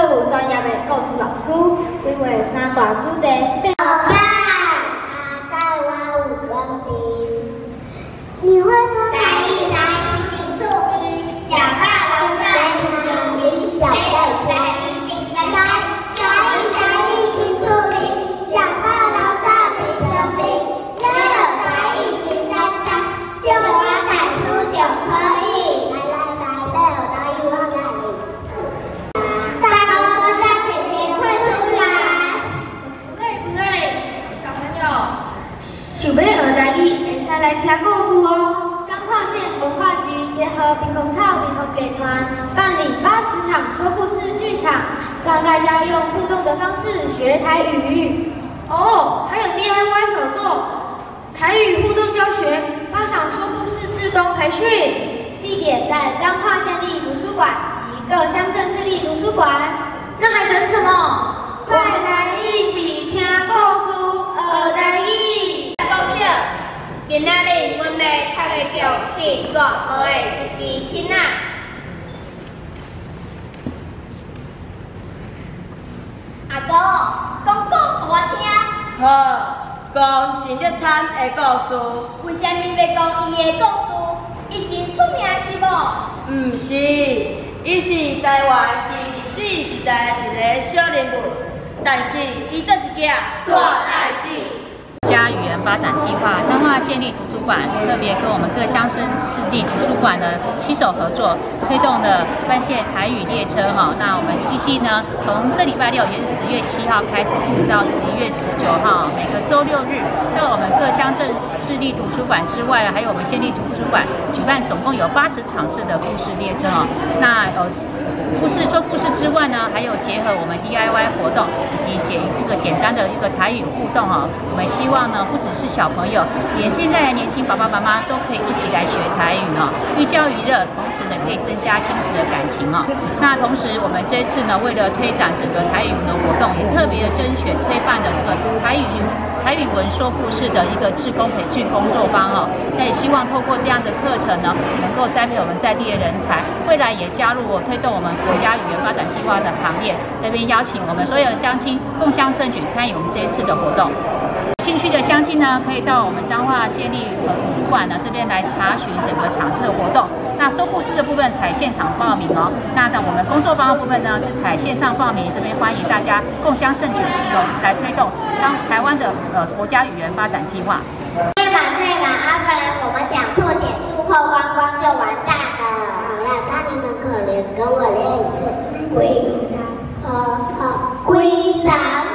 有专业的故事老师，规划3大主题。 老爸，在我有准备，你会吗？来一请出，假发老在你小的来请来请出名，假发老在你身边，要有才艺请来就我看书就可以。来，再有才艺我看你。大哥哥在姐姐快出来！ 不累，小朋友， 想要学台语，会使来听故事哦。彰化县文化局结合屏风草民风给团办理80场说故事剧场，让大家用互动的方式学台语。 哦，还有 DIY 手作，台语互动教学，8场说故事自动培训， 地点在彰化县立图书馆及各乡镇市立图书馆。 那还等什么？ 快来一起听故事学台语！ 恭喜！今仔日阮要读的就是热闹的一支新仔。阿哥，讲给我听。 好，讲真热惨的故事。 为什么要讲伊的故事？伊真出名是无？ 毋是，伊是台湾第2次时代一个小人物，但是伊做一件大代志。 家语言发展计划，彰化县立图书馆特别跟我们各乡镇市立图书馆呢携手合作，推动了班线台语列车哈。那我们预计呢，从这礼拜6，也是10月7号开始，一直到11月19号，每个周6日，到我们各乡镇市立图书馆之外，还有我们县立图书馆举办，总共有80场次的故事列车哦。那说故事之外呢，还有结合我们 DIY 活动以及这个简单的一个台语互动哦。我们希望呢，不只是小朋友，连现在的年轻爸爸妈妈都可以一起来学台语哦，寓教于乐，同时呢可以增加亲子的感情哦。那同时我们这次呢，为了推展整个台语的活动，也特别的甄选推办的这个台语文说故事的一个志工培训工作坊哦。那也希望透过这样的课程呢，能够栽培我们在地的人才，未来也加入推动我们国家语言发展计划的行列。这边邀请我们所有的乡亲共襄盛举，参与我们这一次的活动。有兴趣的乡亲呢，可以到我们彰化县立图书馆呢这边来查询整个场次的活动。那说故事的部分采现场报名哦。那在我们工作坊的部分呢，是采线上报名，这边欢迎大家共襄盛举，一同来推动台湾的国家语言发展计划。 退满啊，不然我们讲错点数后光光就完蛋了。好了，那你们可怜，跟我练一次。龟山，龟山。